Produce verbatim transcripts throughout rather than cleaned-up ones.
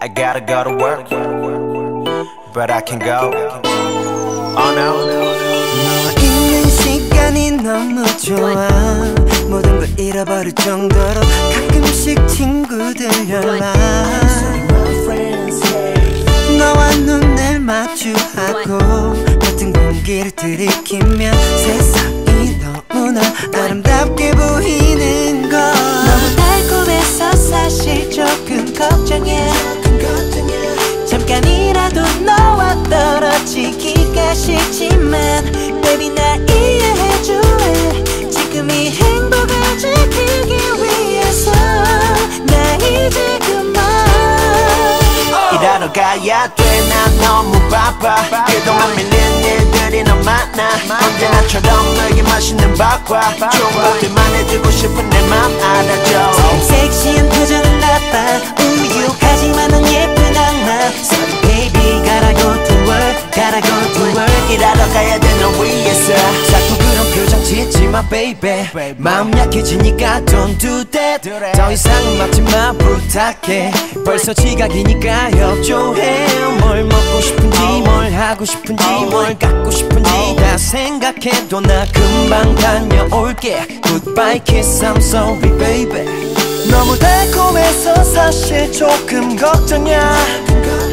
I gotta go to work, but I can go. Oh no. 너와 있는 시간이 너무 좋아. 모든 걸 잃어버릴 정도로 가끔씩 친구들 연락. 너와 눈을 마주하고 같은 공기를 들이키면 세상이 너무나 아름답게 보이는 걸. 너무 달콤해서 사실 조금 걱정해. 잠깐이라도 너와 떨어지기가 싫지만 Baby 날 이해해줄래. 지금 이 행복을 지키기 위해서 나 이제 그만 일하러 가야 돼. 난 너무 바빠. 그동안 밀린 일들이 너무 많아. 언제나처럼 너에게 맛있는 밥과 좋은 것들만 해주고 싶은 내 맘 알아줘. 섹시한 표정은 나빠. 우유하지만 넌 예쁜 악마. Sorry baby gotta go to work, gotta go to work. 일하러 가야 돼 널 위해서. 자꾸 그런 표정 짓지 마 baby. 마음 약해지니까 don't do that. 더 이상은 막지 마 부탁해. 벌써 지각이니까 협조해. 뭘 먹고 싶은지 뭘 하고 싶은지 뭘 갖고 싶은지 다 생각해도 나 금방 다녀올게. Goodbye kiss I'm sorry baby. 너무 달콤해서 사실 조금 걱정이야.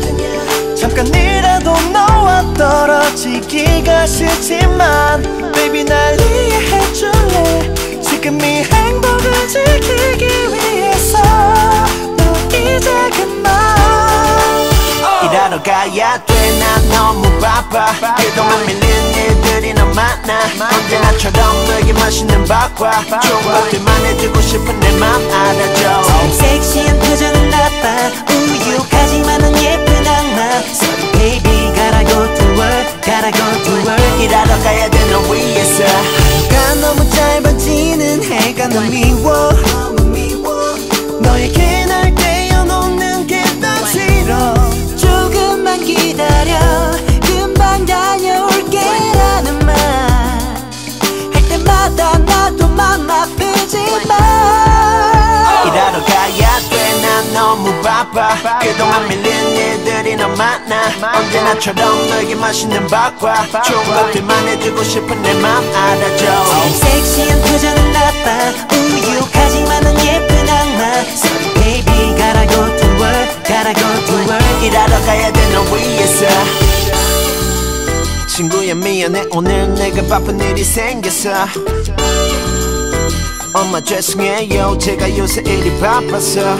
잠깐이라도 너와 떨어지기가 싫지만 Baby 날 이해해줄래. 지금 이 행복을 지키기 위해서 너 이제 그만 일하러 가야 돼. 난 너무 바빠. 그동안 밀린 일들이 너무 많아. 언제나처럼 너에게 맛있는 밥과 좋은 것들만 해주고 싶은 내 맘 알아줘. 섹시한 표정은 나빠. 우유하지만 넌 예쁜 악마. Sorry baby gotta go to work, gotta go to work. 일하러 가야 돼 널 위해서. 하루가 너무 짧아지는 해가 너무 미워. 너에게 날 떼어놓는 게 난 싫어. 조금만 기다려. 금방 다녀올게 라는 말 할 때마다 나도 맘 아프지만 일하러 가야 돼. 난 너무 바빠. 그동안 밀린 일들이 너무 많아. 언제나처럼 너에게 맛있는 밥과 좋은 것들만 해주고 싶은 내 맘 알아줘. 섹시한 표정은 나빠. 우유하지만 넌 예쁜 악마. Sorry baby gotta go to work, gotta go to work. 일하러 가야 돼 널 위해서. 친구야 미안해 오늘 내가 바쁜 일이 생겼어. 엄마 죄송해요 제가 요새 일이 바빠서.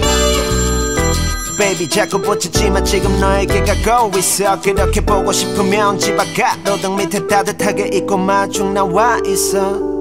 Baby 자꾸 붙이지만 지금 너에게 가고 있어. 그렇게 보고 싶으면 집 앞 가로등 밑에 따뜻하게 입고 마중 나와 있어.